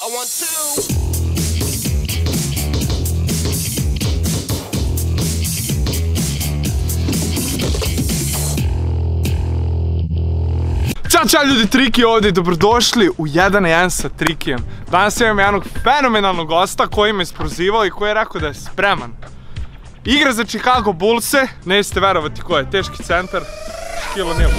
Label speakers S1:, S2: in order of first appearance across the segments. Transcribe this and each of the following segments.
S1: Ćao ljudi, Triki ovdje i dobrodošli u 1 na 1 sa Trikijem. Danas imam jednog fenomenalnog gosta koji me isprozivao i koji je rekao da je spreman. Igra za Chicago Bullse, nećete verovati ko je, teški centar, kilo nijel.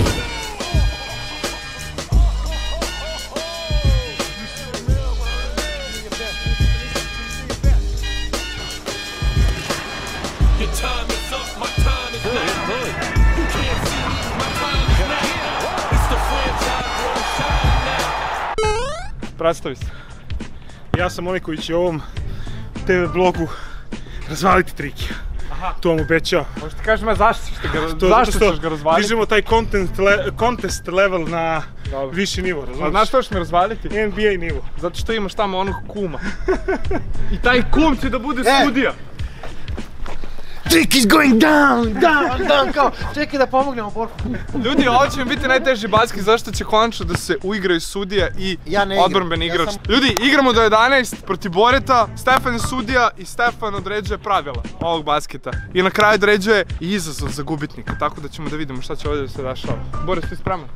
S1: Predstavi se.
S2: Ja sam onaj koji će u ovom TV blogu razvaliti Trikija. To vam obećao.
S1: Možete kažeš me zašto ćeš ga razvaliti?
S2: Dižemo taj contest level na viši nivo, razumiješ?
S1: Znaš što ćeš me razvaliti?
S2: NBA nivo.
S1: Zato što imaš tamo onog kuma. I taj kum će da bude sudija.
S3: Trick is going down, kao, čekaj da pomognemo Borku.
S1: Ljudi, ovo će mi biti najteži basket zašto će konačno da se uigraju sudija i odbrambeni igrač. Ljudi, igramo do 11 protiv Boreta, Stefan je sudija i Stefan određuje pravila ovog basketa. I na kraju određuje i izazov za gubitnika, tako da ćemo da vidimo šta će ovdje da se dešava. Boris, ti spreman?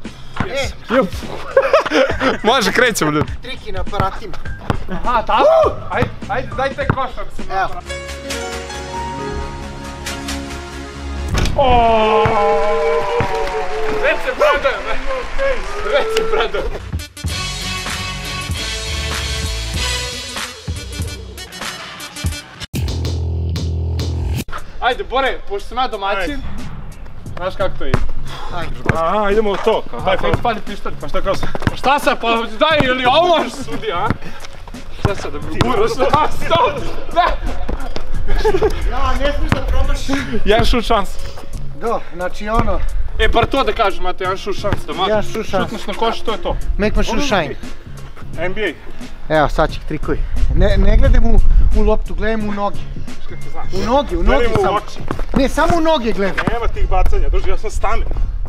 S1: Može, krećemo ljudi.
S3: Triki na aparatima.
S1: Aha, tako? Ajde, daj te košar se na aparat. Već se predajem. Ajde, Bore, pošto sam ja domaćin, znaš kako to ide.
S2: Aha, idemo u to.
S1: Ajde, pali pištolj.
S2: Pa šta kao sam?
S1: Pa šta sad, pa daj, ili ovo možeš sudi, a? Šta sad da bi ugurao? Stop! Ne!
S3: Ja, ne smiješ da promašiš.
S1: Jedan šut šans.
S3: Do, znači ono...
S1: E, bar to da kažem, imate jedan šut šans da
S3: Jedan šut šans.
S1: Šutneš na koš, to je to.
S3: Make my shoe shine.
S2: NBA.
S3: Evo, sad će trikuj. Ne gledam u loptu, gledam u noge.
S1: Kako znaš?
S3: U noge
S2: Gledam u
S3: samo.
S2: oči.
S3: Ne, samo u noge gledam.
S2: Nema tih bacanja, druži, ja sad stanem.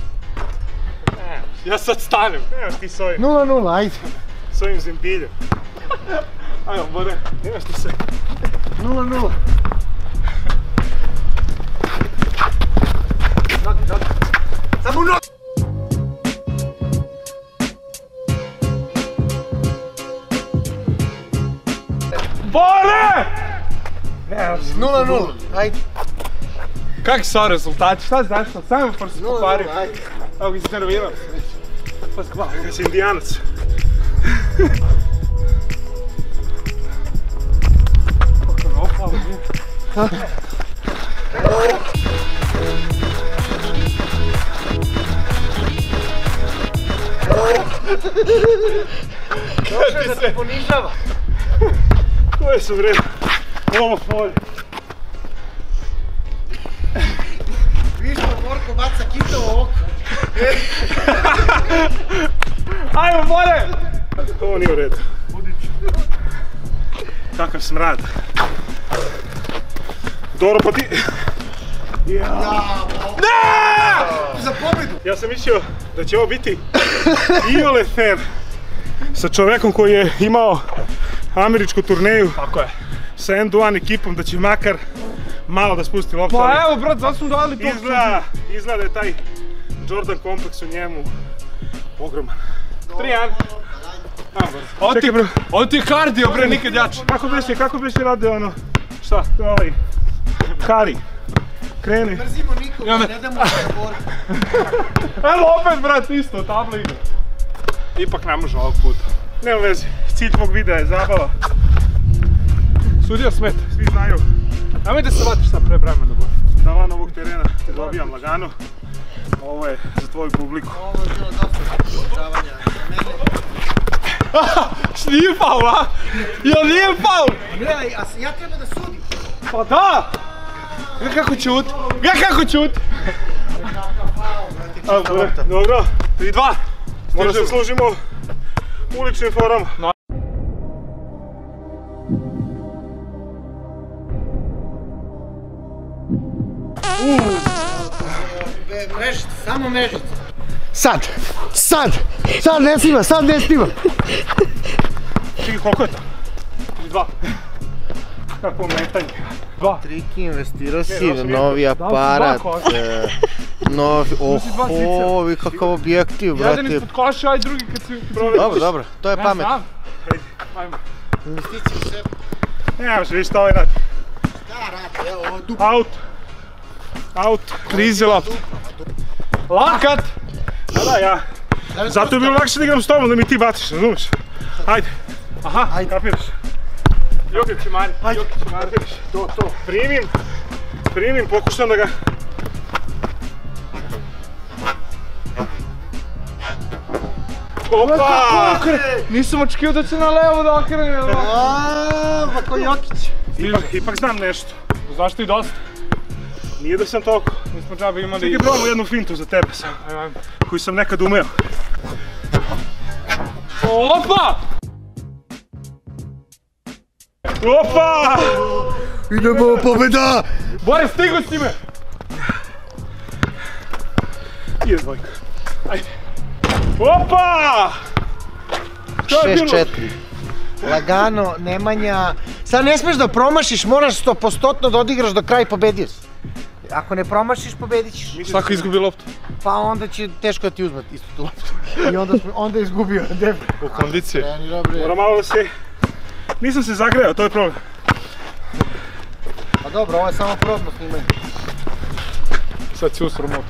S1: Ja sad stanem.
S2: Nemaš ti s ovim.
S3: 0-0, ajde.
S2: S ovim zembiljem.
S1: Ajmo, Bore.
S2: Nemaš ti se.
S3: 0-0. Noge. Samo u noge!
S1: Bore!
S3: 0-0, ajde.
S1: Kakvi su rezultati? Šta znaš? Samo for se pokvario.
S3: 0-0, ajde.
S1: Evo ga iznervirao se već. Pa skvala.
S2: Ja si indijanac.
S1: Opalo mi.
S3: Došao da te ponižava.
S2: Koje su vreme? Ovo polje.
S3: Viš pa Borko baca kitovo oko.
S1: Ajmo, Bore!
S2: Ovo nije u redu. Kakav smrad. Dobro, pa ti...
S3: Za pobjedu.
S2: Ja sam mislio da će ovo biti iole fair sa čovekom koji je imao američku turneju.
S1: Tako je.
S2: Sa N2 ekipom, da će makar malo da spusti loptu.
S1: Pa evo, brat, zato smo dali to.
S2: Izgleda da je taj Jordan kompleks u njemu ogroman.
S1: 3-1. Ovo ti je kardio, bre, nikad jače.
S2: Kako beše rade ono? Šta? Ovaj... Kari. Kreni.
S3: Mrzimo nikoga, ne damo da Borku.
S1: Evo opet, brat, isto, tabla igra. Ipak ne može ovog puta.
S2: Nema veze, cilj tvog videa je zabava.
S1: Sudija smeta.
S2: Svi znaju.
S1: Nemoj da se vatiš sad pre vremena, Bore.
S2: Da van ovog terena te dobijam lagano. Ovo je za tvoju publiku.
S3: Ovo je bilo dosta učavanja za mene.
S1: Nije faul, a? Jel nije faul?
S3: Gledaj, a ja treba da sudim.
S1: Pa da! Gledaj kako ćut. Gledaj kako ćut.
S2: Dobro.
S1: 3-2.
S2: Možda se služimo uličnim forama.
S3: Mrežica, samo mrežica. Sad ne snima.
S2: Čekaj, koliko je to? 32. Kako metanje? 2.
S3: Triki, investirao si, novi aparat. Oho, kakav objektiv, brate.
S1: Jedan ispod koša, aj drugi kad si...
S3: Dobro, dobro, to je pamet.
S1: Ajmo.
S3: Investicije u sebe.
S2: Nemaš, vidiš šta ovaj radi.
S3: Da, radi, evo, ovo je duplo.
S2: Out.
S1: Krizi lopt. Lakat!
S2: Da, ja. Zato je bilo lakše da igram s tobom, da mi ti baciš, razumiješ? Ajde. Aha, kapiraš.
S1: Jokić će mari.
S2: Kapiraš. To. Primim, pokušam da ga... Opa!
S1: Nisam očekio da će na levo da okrene.
S3: Pa ko Jokić.
S2: Ipak znam nešto.
S1: Zašto i dosta?
S2: Nije da sam toliko.
S1: Mi smo džabe imali...
S2: Čekaj, probamo jednu fintu za tebe sam. Koju sam nekad umeo.
S1: Opa!
S2: Opa!
S3: Idemo, pobjeda!
S1: Bore, stigo si me!
S2: Je dvojka. Ajde. Opa!
S3: 6-4. Lagano, Nemanja. Sad ne smiješ da promašiš, moraš 100% da odigraš do kraja i pobediš. Ako ne promašiš, pobedit ćeš.
S1: Svako izgubi loptu.
S3: Pa onda će teško da ti uzme istu tu loptu. I onda je izgubio.
S1: U kondicije.
S2: Moram malo da se... Nisam se zagreo, to je problem.
S3: Pa dobro, ovo je samo probno snimanje.
S1: Sad si usro motu.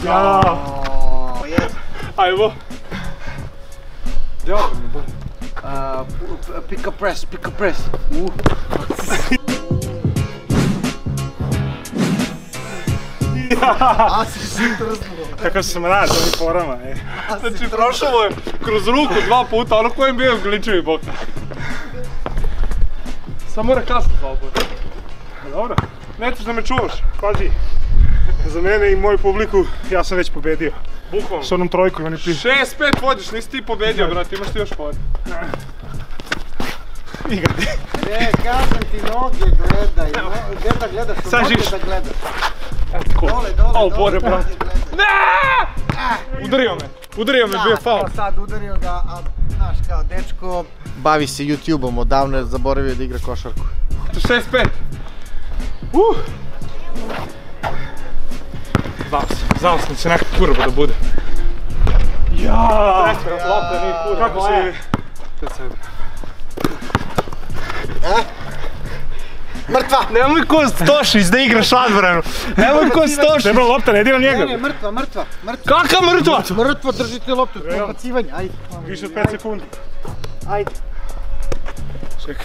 S2: Ajmo.
S1: Gdje ovo mi boli?
S3: Pick up press. A si zraznuo.
S2: Kako sam rad ovim porama,
S1: Znači prošao je kroz ruku 2 puta, ono kojem bio gličevi boka. Sam mora kasno za obor.
S2: Dobro.
S1: Nećeš da me čuvaš.
S2: Pazi, za mene i moju publiku ja sam već pobedio.
S1: Bukvalno.
S2: S onom trojkom, oni ti...
S1: 6-5 vodiš, nisi ti pobedio, brate, imaš ti još vodi.
S2: Igra ti.
S3: Ne, kažem ti, noge gledaj. Gdje da gledaš? U noge da gledaš. Dole.
S1: Au, Bore, brate. Ne! Udario me, bio faul.
S3: Sad udario ga, a znaš kao dečko... Bavi se YouTube-om, odavno je zaboravio da igra košarku.
S1: 6-5. Znao sam da će neka kurva da bude.
S2: Jaaaa!
S1: Lopta nije kurva.
S2: Kako si...
S3: Mrtva!
S1: Nemoj ko Stošić da igraš odbranu. Nemoj ko Stošić.
S2: Debra lopta, ne dira njega.
S3: Ne, mrtva.
S1: Kaka mrtva?
S3: Mrtva, držite loptu, pobacivanje, ajde.
S2: Više od 5 sekundi.
S3: Ajde.
S2: Čekaj.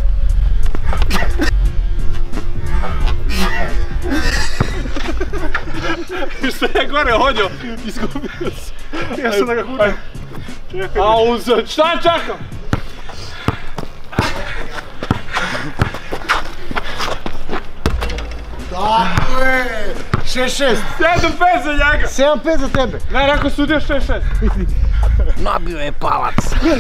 S1: Što je gore hodio, izgubio se.
S2: Ja sam da ga huram.
S1: Čekaj. Šta čekam?
S3: Tako je! 6-6.
S1: 7-5 za njega.
S3: 7-5 za tebe.
S1: Ne, rekao sudio 6-6.
S3: Nabio je palac.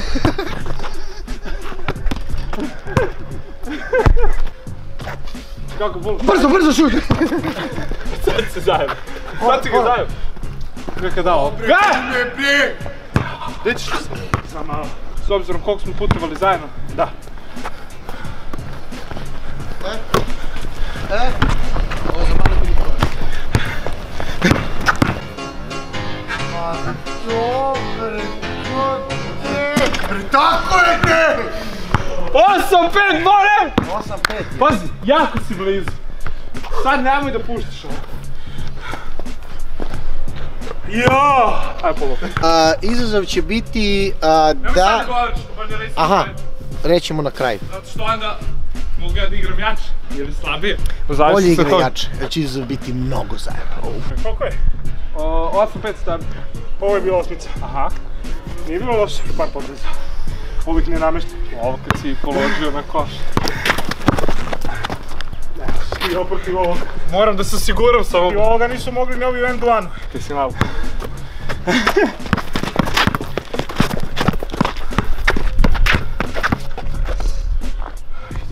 S1: Kako bol?
S3: Brzo šut!
S1: Sad se zajedno. Sad si ga zajedno. Neka dao. Gdje ćeš se?
S2: Znam malo.
S1: S obzirom koliko smo putovali zajedno. Da.
S3: Ovo za malo bili korak. Dobre, tako je te!
S1: 8-5, Bore!
S3: 8-5.
S1: Pazi, jako si blizu. Sad nemoj da puštiš ovo.
S2: Jao!
S1: Ajde po loptu.
S3: Izazov će biti
S1: Nemoj sad
S3: da...
S1: da govoriš, bolje reći.
S3: Aha, rećemo na kraju.
S1: Zato što onda mogu ja da igram jače ili slabije.
S3: Bolje igra jače, jer će izazov biti mnogo zajedno.
S2: Koliko je?
S1: 8-5 stavim.
S2: Ovo je bila osmica.
S1: Aha.
S2: Nije bilo loše, par poteza. Ovih ne nameštim.
S1: Ovo kad si položio na koš.
S2: I oprotiv ovog.
S1: Moram da se siguram sa
S2: I ovoga nisu mogli ni ovi u end-one.
S1: Ti si malo.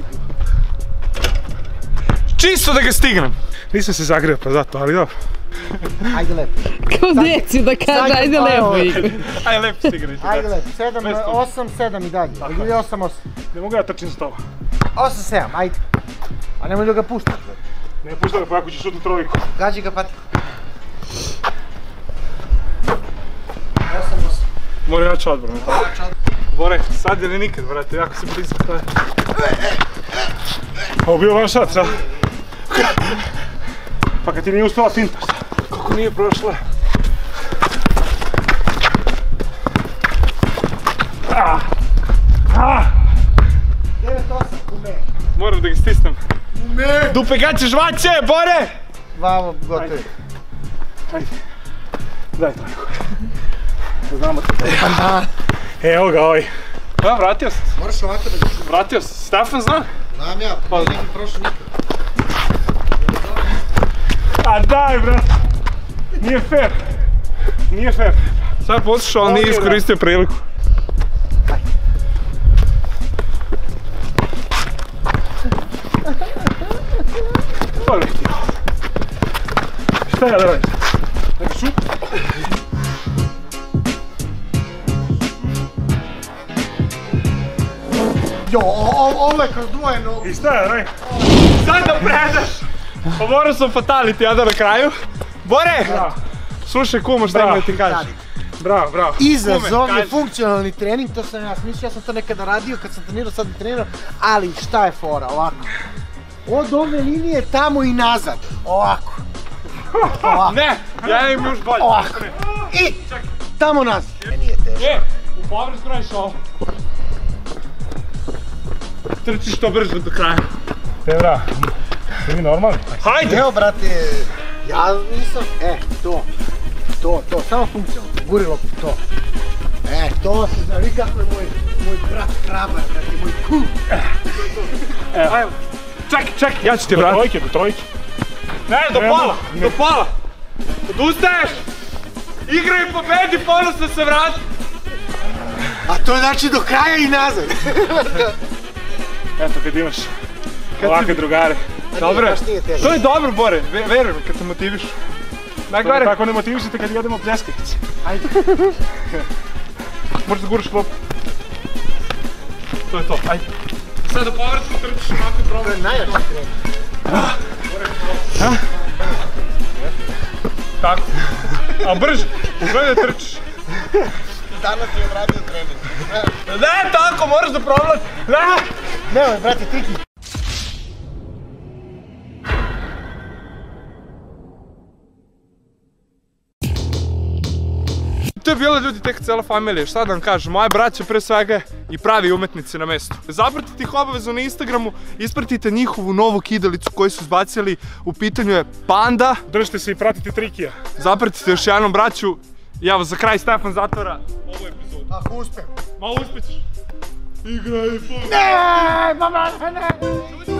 S1: Čisto da ga stignem.
S2: Nisam se zagreo pa zato, ali dobro.
S3: Ajde lepo.
S4: Kao deci da kaže, ajde lepo igra.
S1: Ajde lepo si igrajte.
S3: Ajde lepo, 7, 8, 7 i dalje. Ili 8, 8.
S2: Ne mogu ja trčim s tobom.
S3: 8, 7, ajde. A nemoj da ga puštaš.
S2: Ne pušta ga, pa ako ćeš šutnu trojku.
S3: Gađi ga patiku. 8, 8.
S1: Mora jača odbrana. Bore, sad ili nikad, brate, jako se blizu stoje.
S2: Ovo bio van šat, sad. Pa kad ti nije uspjela finta.
S1: Kako nije prošla?
S2: Ah! Ah!
S3: 9, 8, kume.
S1: Moram da ga stisnem. Dupe gaće žvaće, Bore!
S3: Vamo, gotovi.
S2: Ajde. Daj trojku. Znamo ti to. Evo ga ovaj.
S1: Da, vratio sam se.
S3: Moraš ovako da ga...
S1: Vratio sam se. Stefan zna?
S3: Znam ja, pa nije neki prošao nikad.
S2: A daj, brat. Nije fair. Nije fair.
S1: Sad je poslušao, ali nije iskoristio priliku.
S2: Dobro ti. Šta ja da radim? Neki šut?
S3: Jo, ovo je kroz dvoje nogu.
S2: I šta ja da radim?
S1: Sad da predaš! Pa morao sam fatality, ja da na kraju. Bore! Slušaj kumo šta ima da ti kažeš.
S2: Bravo, bravo.
S3: Izazov je
S1: kaži.
S3: funkcionalni trening, to sam ja smislio, ja sam to nekada radio kad sam trenirao, sad ne trenirao, ali šta je fora, ovako. Od ove linije tamo i nazad, ovako. Ovako.
S1: Ne, ja imam još bolje.
S3: Ovako. I tamo nazad. Nije teško.
S1: U povrst gradiš ovo. Trčiš to brzo do kraja.
S2: Tebra, ste vi normalni?
S1: Hajde!
S3: Evo, brate, ja nisam, to, samo funkcionalno, guri loptu, to. To se zna, vi kako je moj brat hrabar, brate, moj cool.
S1: Ajmo. Čekaj, ja ću ti vratiti.
S2: Do trojke.
S1: Ne, do pola. Odustaješ? Igraj i pobedi, ponosno se vrati.
S3: A to znači do kraja i nazad.
S2: Eto kad imaš ovakve drugare.
S1: Dobro, to je dobro, Bore, veruj mi kad te motiviš. Najgore.
S2: Tako ne motivišete kad jedemo pljeskavice.
S3: Ajde.
S1: Možeš da guraš klopu. To je to, ajde. Sad do povrata trčiš onako i
S3: To
S1: probaj.
S3: je najjači trening.
S1: Tako. A brže, gledaj da trčiš.
S3: Danas je odradio trening.
S1: Ne, tako, moraš da problaš. Ne!
S3: Nemoj, brate, triki.
S1: To je bilo, ljudi, tek cela familija, šta da vam kažem, moja braća pre svega i pravi umetnici na mestu. Zapratite ih obavezno na Instagramu, ispratite njihovu novu kidalicu koju su izbacili, u pitanju je Panda.
S2: Držite se i pratite Trikija.
S1: Zapratite još jednom braću i evo za kraj Stefan zatvara ovu epizodu.
S3: Ako uspem.
S1: Ma uspećeš. Igraj,
S3: Ne, mama, ne.